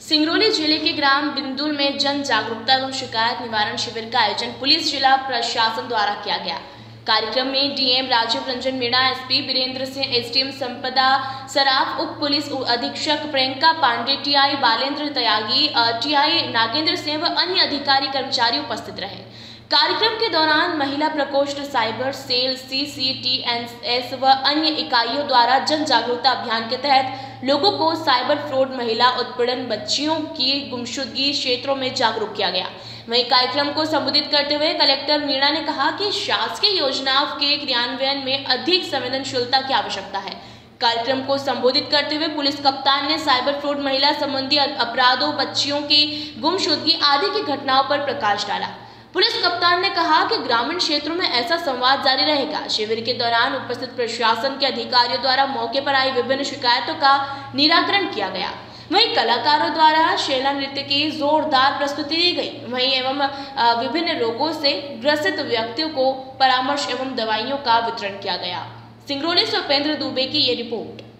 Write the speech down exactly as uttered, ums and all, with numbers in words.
सिंगरौली जिले के ग्राम बिंदुल में जन जागरूकता एवं शिकायत निवारण शिविर का आयोजन पुलिस जिला प्रशासन द्वारा किया गया। कार्यक्रम में DM Rajeev Ranjan Meena, SP Virendra Singh, SDM Sampada Saraf, उप पुलिस अधीक्षक प्रियंका पांडे, टीआई बालेंद्र त्यागी, टीआई नागेंद्र सिंह व अन्य अधिकारी कर्मचारी उपस्थित रहे। कार्यक्रम के दौरान महिला प्रकोष्ठ, साइबर सेल, सीसीटीएनएस व अन्य इकाइयों द्वारा जन जागरूकता अभियान के तहत लोगों को साइबर फ्रॉड, महिला उत्पीड़न, बच्चियों की गुमशुदगी क्षेत्रों में जागरूक किया गया। वहीं कार्यक्रम को संबोधित करते हुए कलेक्टर मीणा ने कहा कि शासकीय योजनाओं के क्रियान्वयन में अधिक संवेदनशीलता की आवश्यकता है। कार्यक्रम को संबोधित करते हुए पुलिस कप्तान ने साइबर फ्रॉड, महिला संबंधी अपराधों, बच्चियों की गुमशुदगी आदि की घटनाओं पर प्रकाश डाला। पुलिस कप्तान ने कहा कि ग्रामीण क्षेत्रों में ऐसा संवाद जारी रहेगा। शिविर के दौरान उपस्थित प्रशासन के अधिकारियों द्वारा मौके पर आई विभिन्न शिकायतों का निराकरण किया गया। वहीं कलाकारों द्वारा शैला नृत्य की जोरदार प्रस्तुति दी गई। वहीं एवं विभिन्न रोगों से ग्रसित व्यक्तियों को परामर्श एवं दवाइयों का वितरण किया गया। सिंगरौली से उपेंद्र दुबे की ये रिपोर्ट।